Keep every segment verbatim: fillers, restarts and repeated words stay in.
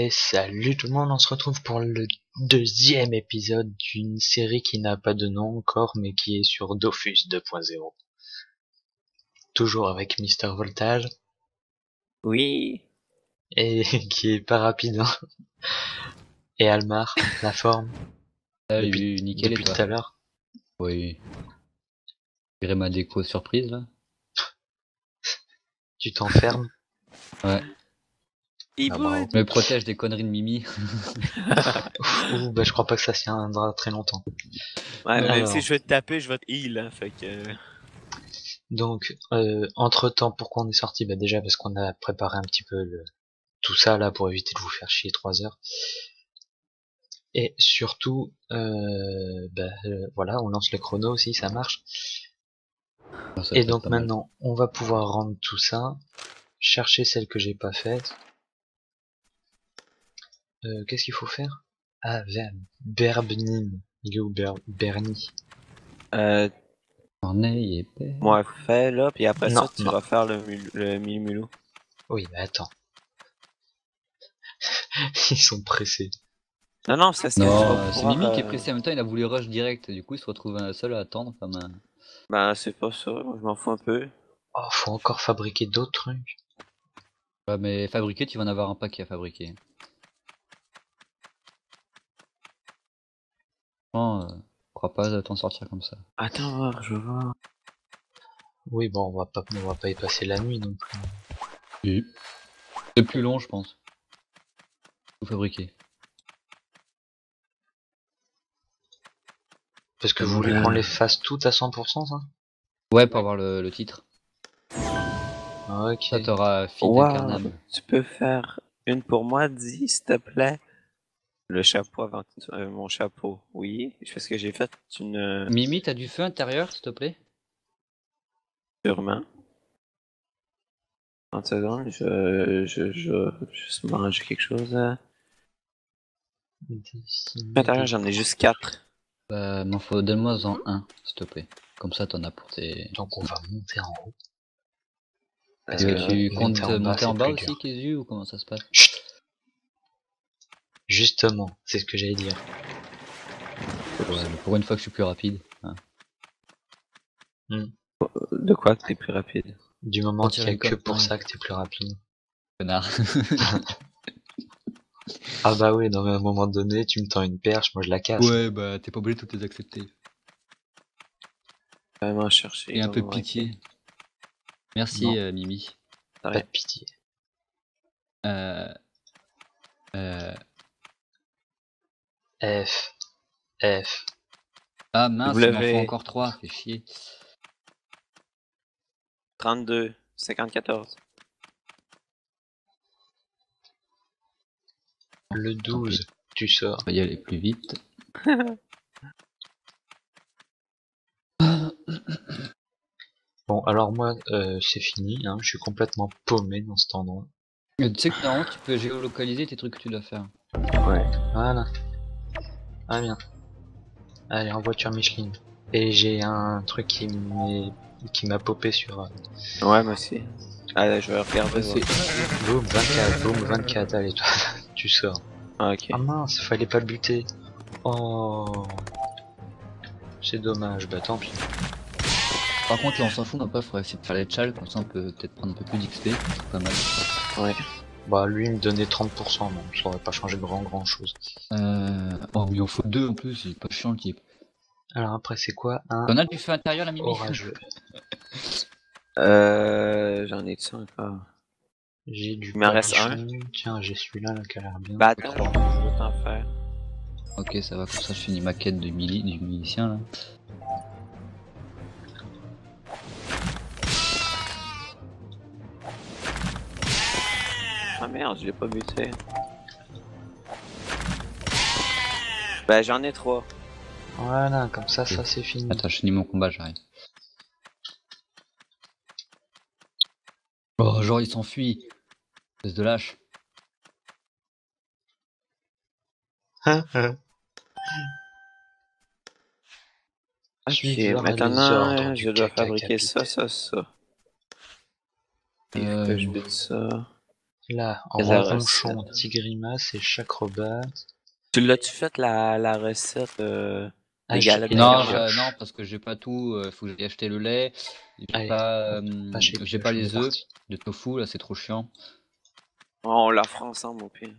Et salut tout le monde, on se retrouve pour le deuxième épisode d'une série qui n'a pas de nom encore, mais qui est sur Dofus deux point zéro. Toujours avec Mister Voltage. Oui. Et qui est pas rapide, hein. Et Almar, la forme. Salut, depuis nickel depuis et toi? tout à l'heure. Oui. Je dirais ma déco surprise là. Tu t'enfermes. Ouais. Il Ah, bravo. Je me protège des conneries de Mimi. Ouh, bah je crois pas que ça tiendra très longtemps. Ouais, même Alors. si je vais te taper, je vais te heal, hein, fait que... Donc, euh, entre temps, pourquoi on est sorti? Bah déjà parce qu'on a préparé un petit peu le... tout ça là pour éviter de vous faire chier trois heures. Et surtout, euh, bah, euh, voilà, on lance le chrono aussi, ça marche. Non, ça Et peut être donc pas mal. maintenant, on va pouvoir rendre tout ça, chercher celle que j'ai pas faite. Euh, Qu'est-ce qu'il faut faire? Ah, Ver- Berbnin. Il est où Ber Bernie? Euh, Corneille et père. moi, fais là, puis après Non, ça, tu non. vas faire le, mul- le mille-mulou. Oui, mais attends. Ils sont pressés. Non, non, c'est ce que tu Non, vas euh, c'est pouvoir, Mimi qui est euh, pressé en même temps, il a voulu rush direct, du coup il se retrouve euh, seul à attendre comme un... Ben, c'est pas ça, je m'en fous un peu. Oh, faut encore fabriquer d'autres trucs. Ouais, mais fabriqué, tu vas en avoir un paquet à fabriquer. Non, euh, je crois pas t'en sortir comme ça. Attends, voir, je vois. Oui, bon, on va pas, on va pas y passer la nuit non plus. Oui. C'est plus long, je pense. Tout fabriquer. Parce que vous voulez qu'on les fasse toutes à cent pour cent, ça? Ouais, pour avoir le, le titre. Ok. Ça t'aura fille de Wow, Carnam. tu peux faire une pour moi, dis, s'il te plaît. Le chapeau avant euh, mon chapeau, oui. Parce que j'ai fait une... euh, Mimi, t'as du feu intérieur, s'il te plaît? Sûrement. trente secondes, je... je... je... je juste manger quelque chose. euh. Dessiner À l'intérieur, des- j'en ai juste quatre. Bah, m'en faut, donne-moi en un, s'il te plaît. Comme ça, t'en as pour tes... Donc on va monter en haut. Parce Euh, que tu monter comptes en bas, monter en c'est bas plus aussi, dur. Kézu, ou comment ça se passe? Chut. Justement, c'est ce que j'allais dire. Ouais, mais pour une fois que je suis plus rapide. Hein. De quoi que t'es plus rapide? Du moment Pour qu'il tirer y a une que connerie. pour ça que t'es plus rapide. Connard. Ah bah oui, non mais à un moment donné, tu me tends une perche, moi je la casse. Ouais, bah t'es pas obligé de toutes les accepter. Vraiment chercher. Et un peu vraiment, pitié. ok. Merci, Non. euh, Mimi. T'as Pas rien. de pitié. Euh... Euh... F. F. Ah mince, il m'en W. faut encore trois, fais chier. trente-deux. cinquante-quatorze. Le douze, tu sors. On va y aller plus vite. Bon, alors moi, euh, c'est fini, hein, je suis complètement paumé dans cet endroit. Euh, Tu sais que normalement tu peux géolocaliser tes trucs que tu dois faire. Ouais. Voilà. Ah bien. Allez, en voiture Micheline. Et j'ai un truc qui m'est qui m'a popé sur euh, Ouais, moi aussi. Allez, je vais regarder. C'est- voir. boum vingt-quatre, boum vingt-quatre, allez toi, tu sors. Ah, ok. Ah mince, fallait pas le buter. Oh. C'est dommage, bah tant pis. Par contre là on s'en fout, on va pas, faudrait essayer de faire les chals, comme ça on peut peut-être prendre un peu plus d'X P, c'est pas mal. Ouais. Bah lui il me donnait trente pour cent, donc ça aurait pas changé grand grand chose. Euh... Oh oui, il en faut deux en plus, il est pas chiant le type. Alors après c'est quoi un T'en as du feu intérieur la Mimi? orageux? Euh... J'en ai de ça encore. J'ai du Il m'en reste palichon. Tiens, j'ai celui-là là qui a l'air bien. Bah attends, je vais t'en faire. Ok, ça va, comme ça je finis ma quête du, mili... du milicien là. Ah merde, je l'ai pas buté. Bah j'en ai trois. Voilà, comme ça, ça c'est fini. Attends, je finis mon combat, j'arrive. Oh, genre il s'enfuit. Espèce de lâche. Ok, Suiveur à les maintenant ordres je du dois caca fabriquer ça, capitaine. ça, ça. Il faut Euh, que je bute ça. Là, en La ronchon, recette. petit grimace et chacrobat. Tu l'as-tu fait la, la recette euh, Ah, des j'ai- galettes et Non, d'Internet? pioche. j'ai- non, parce que j'ai pas tout. euh, faut que j'aille acheter le lait. J'ai Allez, pas, hop, euh, pas chez j'ai pas pioche, on est les œufs parti. de tofu là, c'est trop chiant. Oh, on la fera ensemble au pire.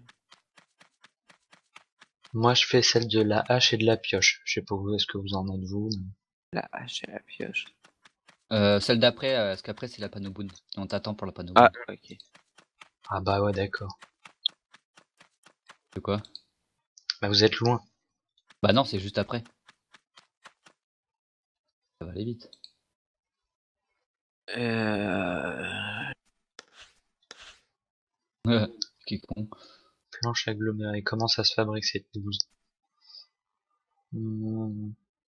Moi, je fais celle de la hache et de la pioche. Je sais pas où est-ce que vous en êtes vous. mais- La hache et la pioche. Euh, celle d'après, euh, parce qu'après c'est la panoboon. Et on t'attend pour la panoboon. Ah, ok. Ah bah ouais, d'accord. De quoi? Bah vous êtes loin. Bah non, c'est juste après. Ça va aller vite. Euh... Qui con. Planche agglomérée. Comment ça se fabrique cette blouse? Hmm.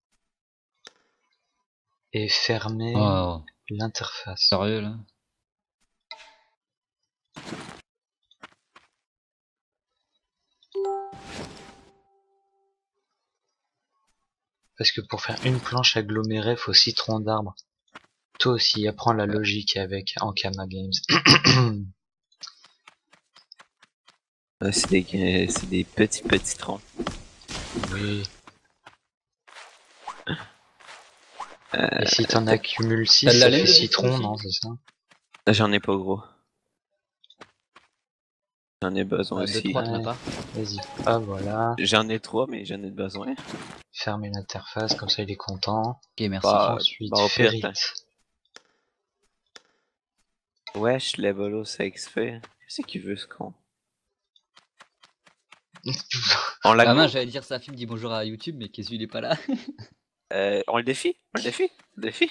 Et fermer Oh, l'interface. sérieux là? Parce que pour faire une planche agglomérée, faut six troncs d'arbres. Toi aussi, apprends la Ouais. logique avec Ankama Games. Ah, c'est des, euh, c'est des petits petits troncs. Oui. Euh, Et si t'en accumules six, T'as de la ça laine fait de six buffle troncs, aussi non, c'est ça? J'en ai pas gros. J'en ai besoin Ah, deux, aussi. trois, t'en as Ouais. pas? Vas-y. Ah voilà. J'en ai trois, mais j'en ai besoin. Fermer l'interface, comme ça il est content. Ok, merci. Bah, Ensuite, bah au pire, ferrite. t'as- Wesh, Levelo six fait. Qu'est-ce qu'il veut ce con? On la Ah mince, coupe? j'allais dire ça film dit bonjour à YouTube, mais qu'est-ce qu'il est pas là? Euh, on le défie? On le défie? On le défie?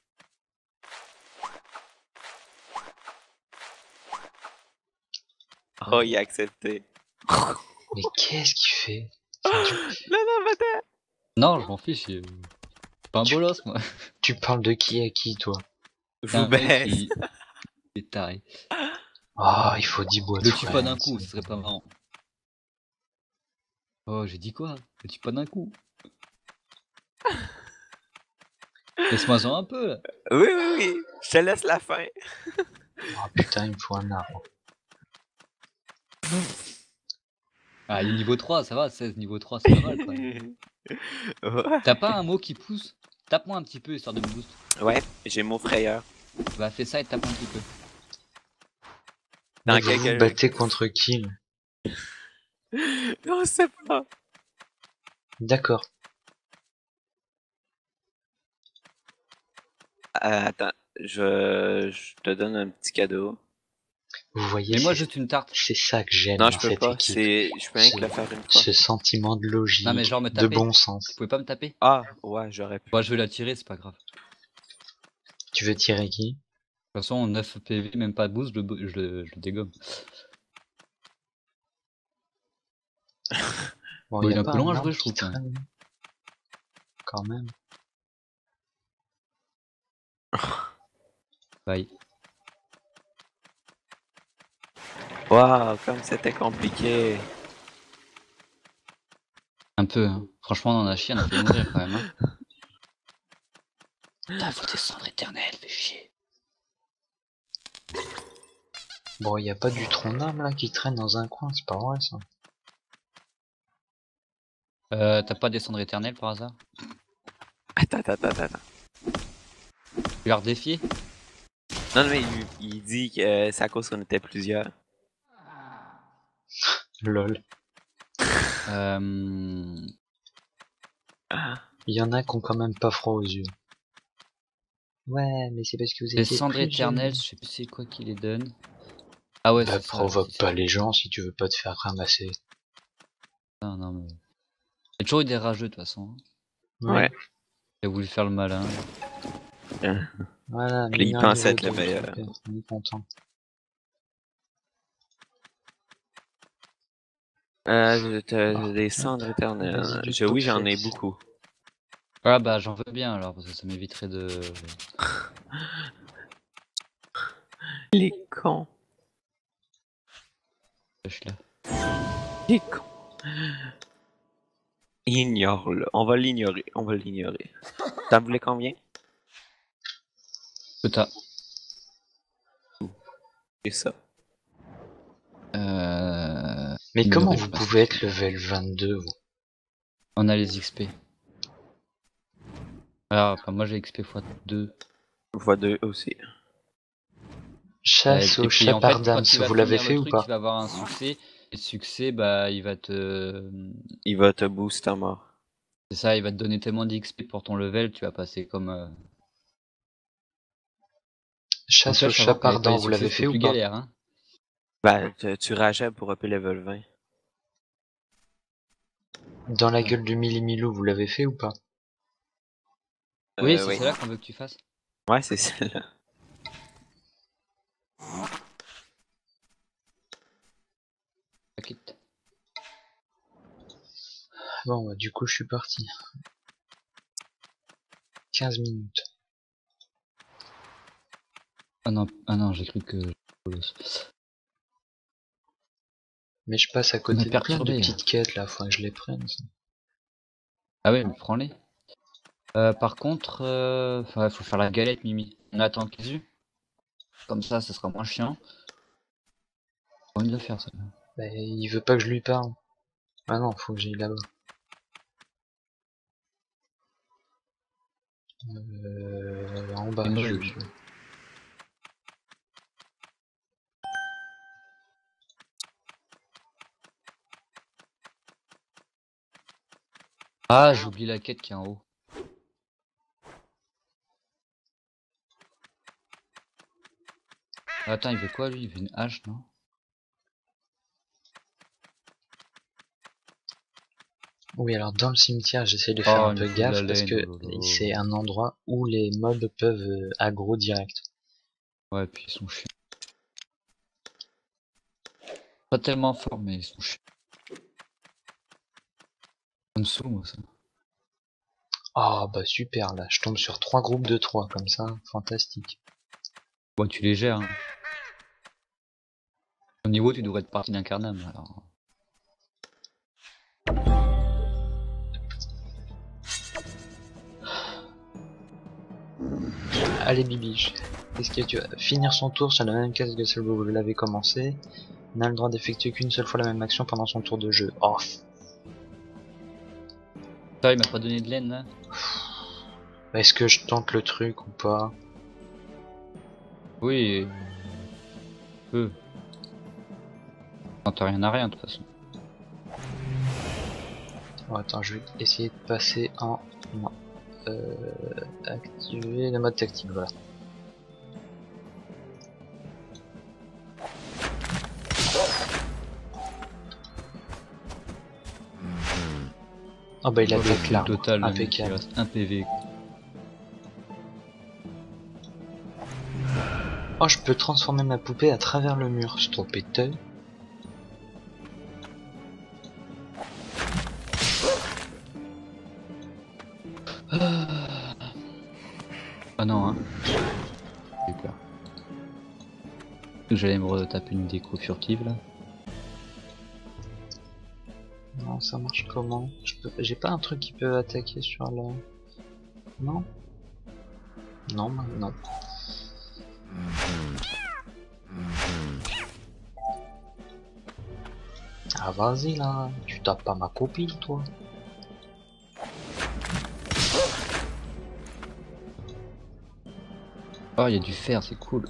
Oh, il a accepté. Mais qu'est-ce qu'il fait? Enfin, tu, Non, non, madame! Non, je m'en fiche. Je suis pas un Tu- bolos moi. tu parles de qui à qui, toi? Je C'est vous un mec baisse. qui est taré. Ah, il faut dix bois de Le tue pas fraises. d'un coup, ce serait pas marrant. Oh, j'ai dit quoi? Le tue pas d'un coup. Laisse-moi-en un peu là. Oui, oui, oui. Je te laisse la fin. Ah putain, il me faut un arbre. Ah, il est niveau trois, ça va, seize niveau trois, c'est pas mal quoi. Ouais. T'as pas un mot qui pousse? Tape-moi un petit peu histoire de me boost. Ouais, j'ai mot frayeur. Bah fais ça et tape un petit peu. Dans Mais vous vous quelques- battez contre qui, là? Non, c'est pas. D'accord. Euh, attends, je... je te donne un petit cadeau. Vous voyez, Mais moi c'est juste une tarte. c'est ça que j'aime Non, dans je peux cette pas. équipe. C'est, je peux rien que Ce- le faire une fois. Ce sentiment de logique, Non mais genre me de taper. bon Vous sens. pouvez pas me taper? Ah, ouais, j'aurais pu. Bah je vais la tirer, c'est pas grave. De Tu veux tirer qui? toute façon, neuf P V, même pas de boost, je le, je le, je le dégomme. Bon, Bon, y il est a un pas peu loin à arbre jouer, je qui trouve, quand traîne. Quand même. Bye. Waouh, comme c'était compliqué. Un peu, hein. Franchement, on en a chié, on a fait mourir quand même. Hein. Putain, faut des cendres éternelles, fais chier. Bon, y a pas du tronc d'arbre là qui traîne dans un coin, c'est pas vrai ça. Euh, t'as pas des cendres éternelles par hasard? Attends, attends, attends, attends. Tu leur défies? Non, mais il, il dit que euh, c'est à cause qu'on était plusieurs. Lol. Euh... Ah. Il y en a qui ont quand même pas froid aux yeux. Ouais, mais c'est parce que vous Les étiez cendres plus éternelles, jeunes. je sais plus c'est quoi qui les donne. Ah ouais, Bah, c'est ça. provoque c'est pas ça. les gens si tu veux pas te faire ramasser. Non, non, mais... Il y a toujours eu des rageux de toute façon. Hein. Ouais. Qui a voulu faire le malin. Voilà, Il mineur pense niveau être le deux, meilleur. super, on est content. Euh, t'as Ah, des cendres éternelles. vas-y, du Je, oui, j'en ai Pokédex. beaucoup. Ah bah j'en veux bien alors, parce que ça m'éviterait de... Les cons. Je suis là. Les cons. Ignore-le. On va l'ignorer. On va l'ignorer. T'en voulais combien? Que t'as. C'est ça. Mais Mais comment le vous riff, pouvez être level vingt-deux, vous? On a les X P. Alors, enfin, moi j'ai X P x deux. Voix deux aussi. Chasse et au puis en fait, Shepardams, quand tu vas vous l'avez finir fait le ou truc, pas? tu vas avoir un succès. Et le succès, bah, il va te. Il va te booster à mort. C'est ça, il va te donner tellement d'X P pour ton level, tu vas passer comme. Euh... Chasse au Donc là, savoir qu'il y avait pas Chapardant, les vous succès, l'avez c'était fait ou plus pas? galère, hein. Bah, tu, tu rageais pour upper level vingt. Dans la Ouais. gueule du Millimilou, vous l'avez fait ou pas? Oui, Euh, c'est oui. celle-là qu'on veut que tu fasses. Ouais, c'est celle-là. Ça quitte. Bon, bah, du coup, je suis parti. quinze minutes. Ah non, ah non, j'ai cru que. Mais je passe à m'a côté de plein de perturbé. petites quêtes là, faut que je les prenne. ça. Ah ouais, mais prends-les. Euh, par contre, euh... enfin, faut faire la galette, Mimi. On attend Kézu. Comme ça, ça sera moins chiant. J'ai envie de le faire, ça. Bah, il veut pas que je lui parle. Ah non, faut que j'aille là-bas. Euh, en bas, Et je moi, suis. Ah, j'ai oublié la quête qui est en haut. Attends, il veut quoi lui? Il veut une hache, non? Oui, alors dans le cimetière, j'essaie de faire Oh, un il peu me faut de la gaffe parce laine, que oh là là. c'est un endroit où les mobs peuvent euh, aggro direct. Ouais, puis ils sont chiants. Pas tellement forts, mais ils sont chiants. Ça me saoule, moi, ça. Ah bah super, là, je tombe sur trois groupes de trois comme ça, fantastique. Bon, tu les gères. Hein. Au niveau, tu devrais être parti d'un carnam, alors. Allez Bibiche, qu'est-ce que tu vas finir son tour sur la même case que celle où vous l'avez commencé. N'a le droit d'effectuer qu'une seule fois la même action pendant son tour de jeu. Oh. Ça, il m'a pas donné de laine, là. Est-ce que je tente le truc ou pas? Oui. Peu. T'as rien à rien, de toute façon. Oh, attends, je vais essayer de passer en... Non. Euh, activer le mode tactique, voilà. Oh bah il a des l'arme, Total, le mec, il impeccable. reste un P V. Oh, je peux transformer ma poupée à travers le mur, c'est trop péteux. Ah non, hein. J'ai peur. J'allais me retaper une déco furtive, là. Non, ça marche comment? Je peux... J'ai pas un truc qui peut attaquer sur la... Non? Non, bah, non. Ah vas-y là, tu tapes pas ma copine toi. Oh, il y a du fer, c'est cool.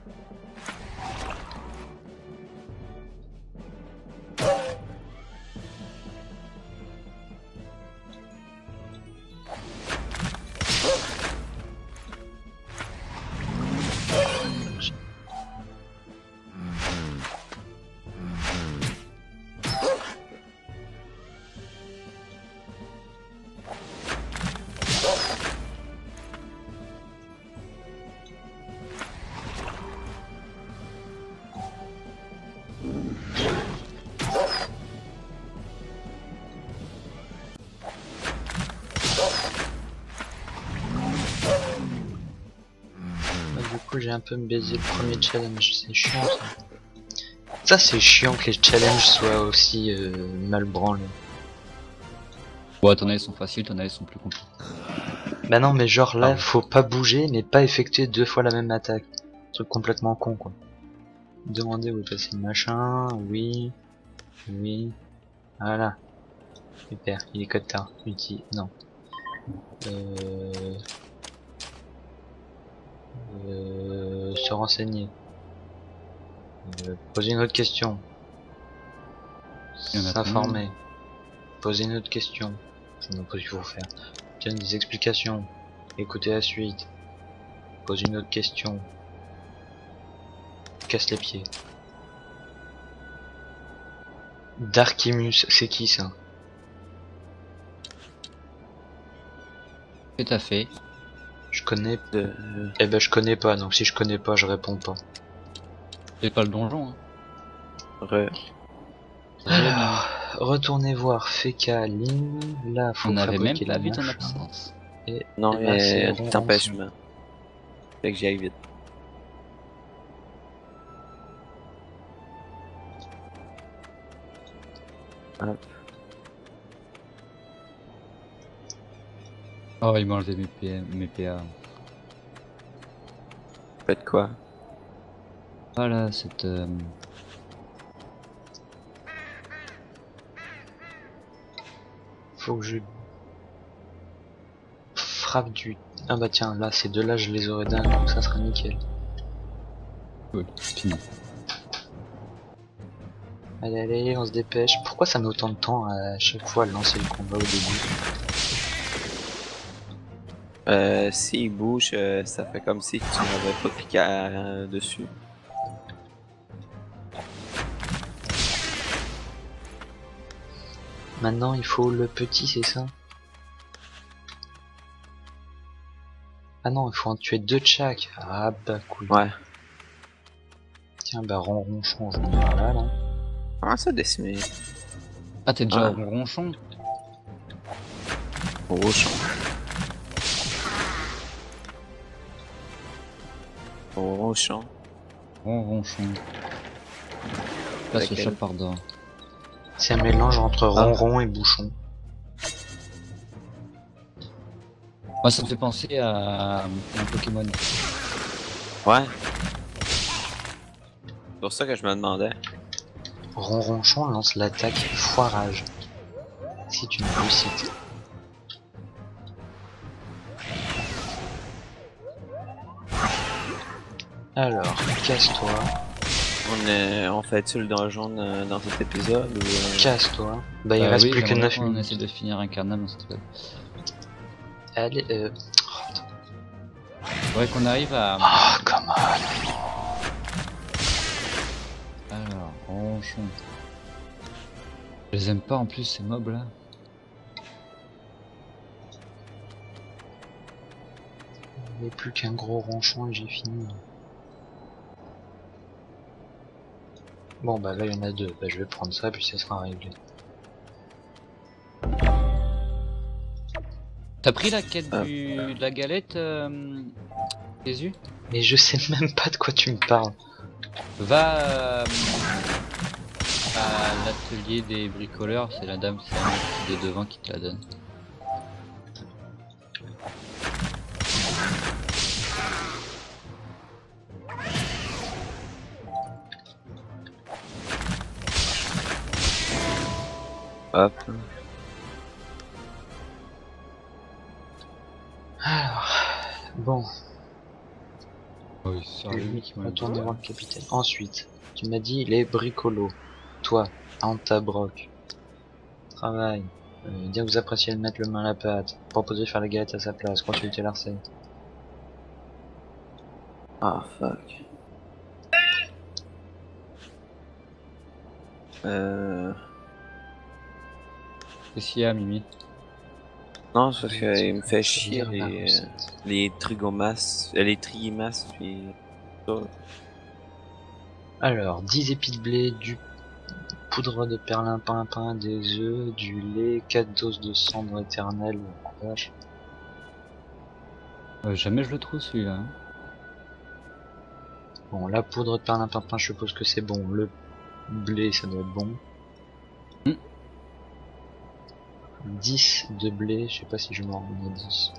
Bah, du coup j'ai un peu me baisé le premier challenge, c'est chiant ça. Ça c'est chiant que les challenges soient aussi euh, mal branlés. Ouais, t'en as, ils sont faciles, t'en as, ils sont plus compliqués. Bah non mais genre là Ah ouais. faut pas bouger mais pas effectuer deux fois la même attaque. Truc complètement con quoi. Demander où est passé le machin, oui. Oui. Voilà. Super, il est code tard. Uti. Non. Euh... Euh... Se renseigner. Euh, poser une autre question. Il y en a S'informer. Poser une autre question. Je ne sais pas ce qu'il faut faire. Obtenir des explications. Écouter la suite. Poser une autre question. Casse les pieds. Darkimus, c'est qui ça? Tout à fait. Je connais. De... Eh ben je connais pas, donc si je connais pas, je réponds pas. C'est pas le donjon. Hein. Re... Alors, retournez voir Feka Lin. Là, faut On avait même fabriquer pas la vu ton manche. absence. Et Non, et là, c'est mais ronron. d'empêchement. Fait que j'y aille vite. Hop. Oh, il m'a enlevé mes, P M, mes P A. Faites quoi? Voilà, cette... Euh... Faut que je frappe du. Ah bah tiens, là ces deux là je les aurais d'un, donc ça sera nickel. Oui, fini. Allez, allez, on se dépêche. Pourquoi ça met autant de temps à chaque fois à lancer le combat au début? Euh, s'il bouge, euh, ça fait comme si tu n'avais pas cliqué à- dessus. Maintenant il faut le petit, c'est ça? Ah non, il faut en tuer deux de chaque. Ah bah couille. Ouais. Tiens, bah ronronchon, je vais venir là, là. Comment ça décimer? Ah, t'es déjà Ah. au ronchon? Rochon. Rochon. Ronronchon. Là, c'est Laquelle? chapardor. C'est un mélange entre ronron et bouchon. Moi, ça me fait penser à un Pokémon. Ouais. C'est pour ça que je me demandais. Ronronchon lance l'attaque foirage. C'est une réussite. Alors, casse-toi, On, est... on fait-tu le donjon euh, dans cet épisode ou... euh, casse-toi. Bah il Euh, reste oui, plus que j'aimerais neuf qu'on minutes. essaie de finir Incarnam dans cette épisode. Allez, euh... Faudrait qu'on arrive à... Oh, come on. Alors, ronchon. Je les aime pas en plus, ces mobs là. Il n'y a plus qu'un gros ronchon et j'ai fini. Bon bah là il y en a deux, bah je vais prendre ça puis ça sera réglé. T'as pris la quête Ah. du... de la galette, euh... Jésus? Mais je sais même pas de quoi tu me parles. Va euh, à l'atelier des bricoleurs, c'est la dame, c'est la meuf qui est devant qui te la donne. Hop. Alors, bon, Oui, c'est lui, retournez voir le capitaine. Ensuite, tu m'as dit les bricolos. Toi, Antabroc. Travail. Euh, dire que vous appréciez de mettre le main à la pâte. Proposer de faire la galette à sa place. Consulter la recette. Ah, fuck. Euh... Qu'est-ce qu'il y a, Mimi? Non, c'est parce qu'il me fait chier Dire la les, euh, recette. les trigomas, euh, les trimas, puis... ça. Alors, dix épis de blé, du poudre de perlimpinpin, des œufs, du lait, quatre doses de cendre éternelle. Oh, vache. Euh, jamais je le trouve celui-là. Hein. Bon, la poudre de perlimpinpin, je suppose que c'est bon. Le blé, ça doit être bon. Hmm. dix de blé, je sais pas si je m'en remets à dix.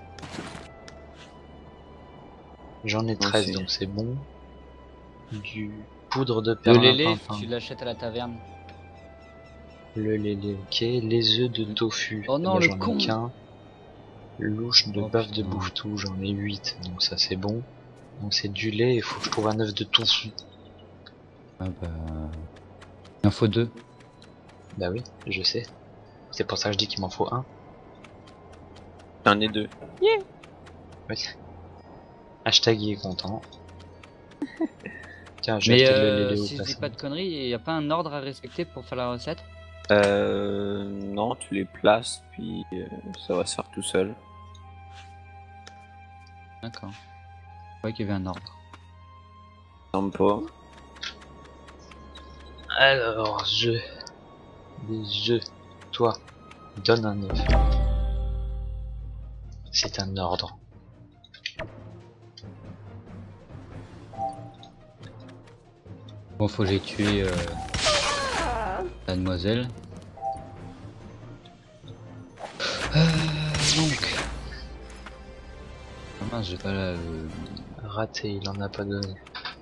J'en ai treize, aussi. donc c'est bon. Du poudre de Le lélé, perlimpinpin. tu l'achètes à la taverne. Le lait, lait, ok. Les œufs de tofu. Oh non, Là, le j'en ai con. qu'un. Louche de Oh, bœuf de putain. bouffetou, j'en ai huit, donc ça c'est bon. Donc c'est du lait, il faut que je trouve un œuf de tofu. Ah bah... Il en faut deux. Bah oui, je sais. C'est pour ça que je dis qu'il m'en faut un. J'en ai deux. Oui. Hashtag il est content. Tiens, j'ai Mais acheté le euh, lait au si je dis passant. pas de conneries, il n'y a pas un ordre à respecter pour faire la recette? Euh, non, tu les places, puis euh, ça va se faire tout seul. D'accord. Je croyais qu'il y avait un ordre. Semble pas. Alors, je... Des œufs. Toi, donne un œuf. C'est un ordre. Bon, faut que j'ai tué euh, la demoiselle. Euh, donc... Ah mince, j'ai pas la... le- Raté, il en a pas donné.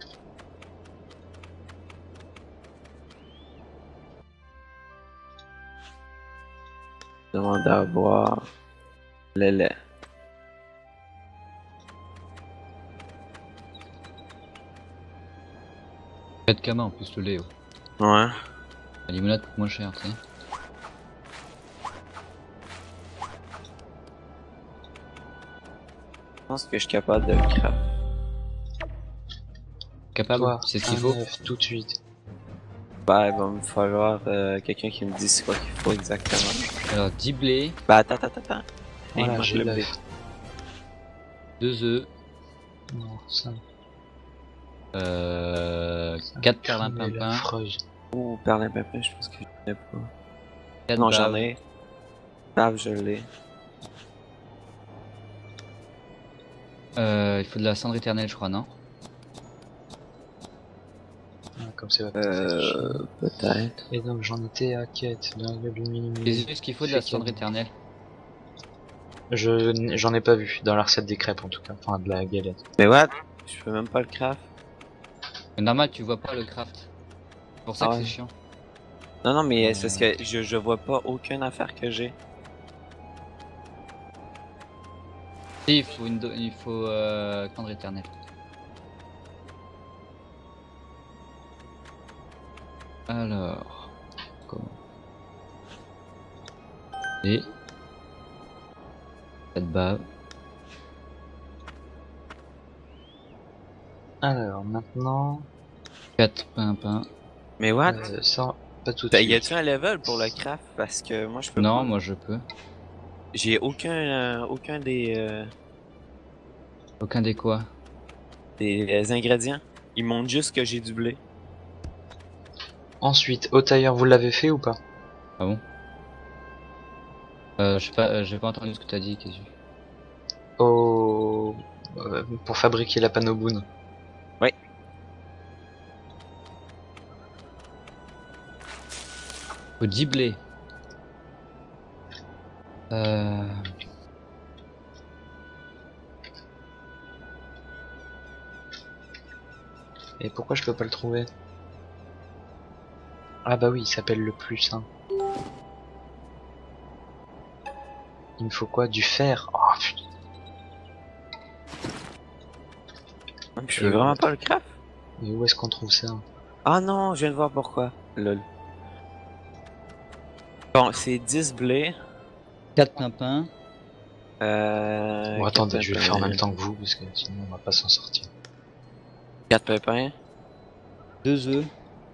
Demande à boire le lait. quatre camas en plus le lait. Oh. Ouais. La limonade coûte moins cher, tu sais. Je pense que je suis capable de le craft. Capable, Toi, c'est ce qu'il un faut. œuf tout de suite. Bah, il va me falloir euh, quelqu'un qui me dise c'est quoi qu'il faut exactement. Alors dix blés, Bah, attends, attends, attends. Il Voilà, manque j'ai le blé. l'œuf. deux œufs, Non, ça. euh, quatre Crème perlimpinpin, Ouh, Oh, perlimpinpin, je pense que je n'ai pas. quatre Non, j'en baves. ai. Bave, je l'ai. Euh, il faut de la cendre éternelle, je crois, non? Ah, comme c'est Euh, peut-être. Et donc j'en étais à quête d'un aluminium. Les œufs, est-ce qu'il faut de la cendre éternelle? Je j'en ai pas vu dans la recette des crêpes en tout cas, enfin de la galette. Mais what? Je peux même pas le craft. Mais normal, tu vois pas le craft. C'est pour ça Ah que ouais. c'est chiant. Non, non, mais Euh. c'est parce que je, je vois pas aucune affaire que j'ai. Si, il faut une, do- il faut euh, cendre éternelle. Alors, comment? Et cette bave. Alors maintenant, quatre pain pain. Mais what? euh, ça pas tout de Ben, suite. y a-tu un level pour le craft? Parce que moi je peux Non, pas. moi je peux. J'ai aucun, euh, aucun des, euh, Aucun des quoi? des euh, ingrédients. Ils montrent juste que j'ai du blé. Ensuite, au tailleur, vous l'avez fait ou pas? Ah bon? Euh, je sais pas, euh, j'ai pas entendu ce que t'as dit, qu'est-ce que Au euh, pour fabriquer la panoboune. Oui. Faut dix blés. Euh... Et pourquoi je peux pas le trouver? Ah bah oui, il s'appelle le plus hein. Il me faut quoi? Du fer? Oh putain. Je peux vraiment pas le craft? Mais où est-ce qu'on trouve ça? Ah non, je viens de voir pourquoi. Lol. Bon, c'est dix blés. quatre pain pain. Euh, Bon, attendez, je vais le faire en même temps. temps que vous, parce que sinon on va pas s'en sortir. quatre pépins. deux œufs.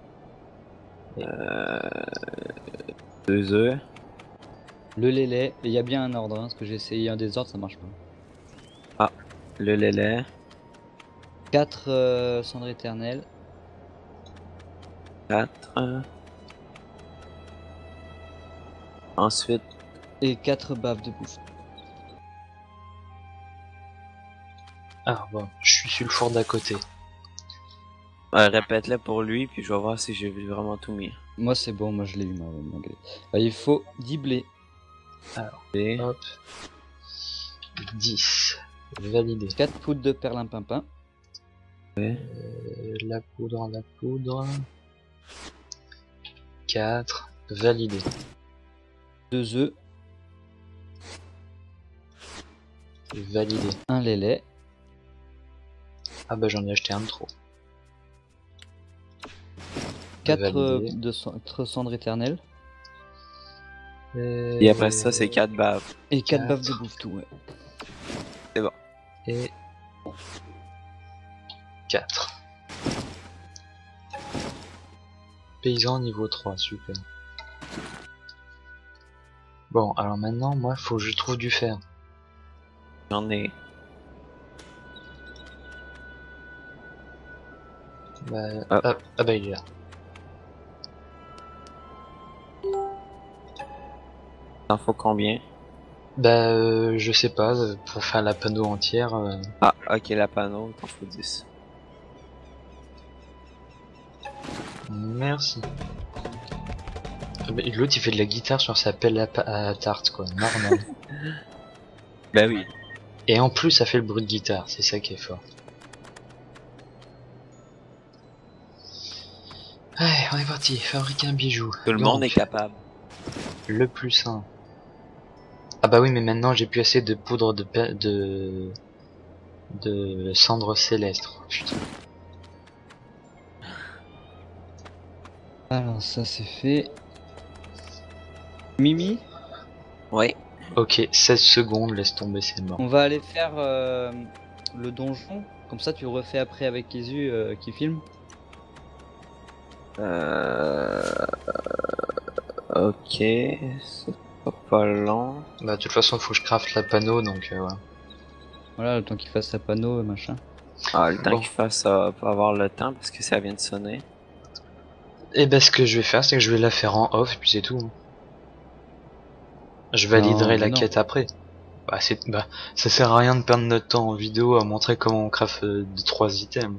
deux œufs. Le lait lait. Il y a bien un ordre, hein, parce que j'ai essayé un désordre, ça marche pas. Le lait lait. quatre euh, cendres éternelles. quatre. Ensuite, Et quatre baves de bouffe. Ah bon, je suis sur le four d'à côté. euh, répète-le pour lui, puis je vais voir si j'ai vraiment tout mis. Moi c'est bon, moi je l'ai eu ma, ma galette. Euh, il faut dix blés. Et Hop. dix. Validé. quatre poudres de perlimpinpin. Euh, la poudre, la poudre. quatre. Validé. Deux œufs, Validé. un lait. Ah bah j'en ai acheté un de trop. quatre Validé. de cen- cendres éternelles. Et après ça, c'est quatre baves. Et quatre Quatre. baffes de bouffe-tout, ouais. Et quatre. Paysan niveau trois, super. Bon, alors maintenant, moi, faut que je trouve du fer. J'en ai. Bah, Ah. ah, ah bah il est là. T'en faut combien? Bah, euh, je sais pas, euh, pour faire la panneau entière. euh, Ah, ok, la panneau, t'en faut dix. Merci. Ah bah, l'autre il fait de la guitare sur sa pelle à, pa- à tarte, quoi, normal. Bah oui. Et en plus, ça fait le bruit de guitare, c'est ça qui est fort. Allez, on est parti, fabriquer un bijou. Tout le Donc, monde est capable. Le plus simple. Ah bah oui, mais maintenant j'ai plus assez de poudre de pe- de de cendre céleste. Oh, putain. Alors ça c'est fait. Mimi, Ouais. Ok, seize secondes, laisse tomber, c'est mort. on va aller faire euh, le donjon. Comme ça tu refais après avec Kézu euh, qui filme. Euh... Ok. C'est pas, pas long. Bah de toute façon, faut que je craft la panneau, donc euh, ouais. Voilà, le temps qu'il fasse sa panneau et machin. Ah, le temps Bon. qu'il fasse, ça va pas avoir le temps parce que ça vient de sonner. Et bah ce que je vais faire, c'est que je vais la faire en off, et puis c'est tout. Je validerai Non, la non. quête après. Bah, c'est, bah, ça sert à rien de perdre notre temps en vidéo à montrer comment on craft euh, deux trois items.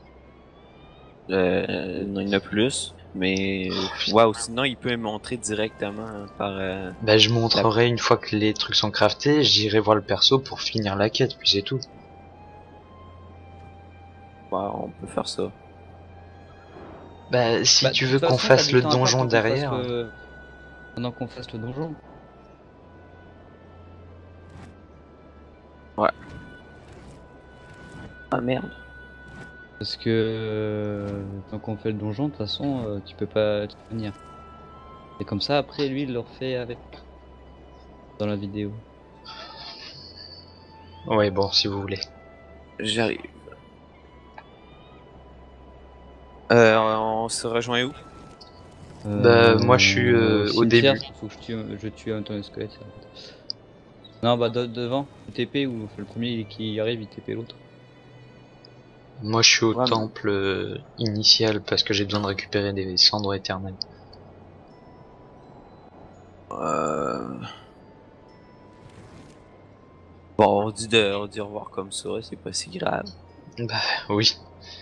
Euh, non, il y en a plus. Mais, waouh, sinon il peut me montrer directement hein, par. Euh... Bah, je montrerai une fois que les trucs sont craftés, j'irai voir le perso pour finir la quête, puis c'est tout. Waouh, on peut faire ça. Bah, si Bah, tu de veux toute qu'on façon, fasse t'as du le temps à faire donjon pour qu'on fasse derrière. le- Pendant qu'on fasse le donjon. Ah merde. Parce que euh, tant qu'on fait le donjon, de toute façon, euh, tu peux pas te venir. Et comme ça, après, lui, il le refait avec. Dans la vidéo. Ouais, bon, si vous voulez. J'arrive. Euh, on se rejoint où? Bah, moi, je suis, euh, au cimetière, début. Faut que je tue, je tue un ton squelette. ça. Non, bah de- devant, le T P ou le premier qui arrive, il T P l'autre. Moi, je suis au Ouais, mais- temple euh, initial parce que j'ai besoin de récupérer des cendres éternelles. Euh... Bon, on dit de, on dit au revoir comme ça, c'est pas si grave. Bah, oui.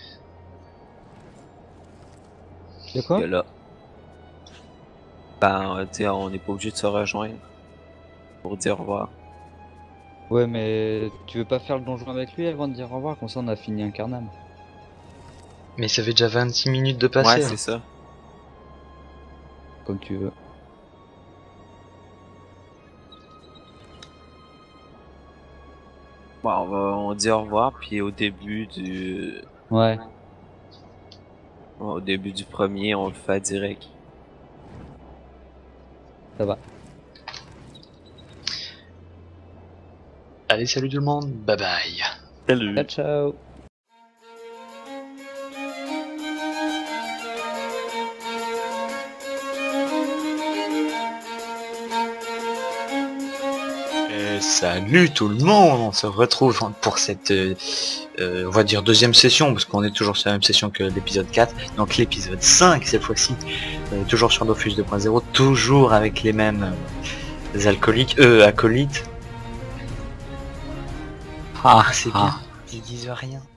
De quoi Que là. Ben, tu sais, on n'est pas obligé de se rejoindre pour dire au revoir. Ouais, mais tu veux pas faire le donjon avec lui avant de dire au revoir, comme ça on a fini un carnam. Mais ça fait déjà vingt-six minutes de Ouais, passer. c'est ça. Comme tu veux. Bon, on, va, on dit au revoir, puis au début du, Ouais. au début du premier, on le fait direct. Ça va. Allez, salut tout le monde. Bye bye. Salut. Ciao, ciao. Euh, salut tout le monde, on se retrouve pour cette, euh, euh, on va dire deuxième session, parce qu'on est toujours sur la même session que l'épisode quatre, donc l'épisode cinq cette fois-ci, euh, toujours sur Dofus deux point zéro, toujours avec les mêmes euh, alcooliques, euh, acolytes. Ah, c'est bien, ils disent rien.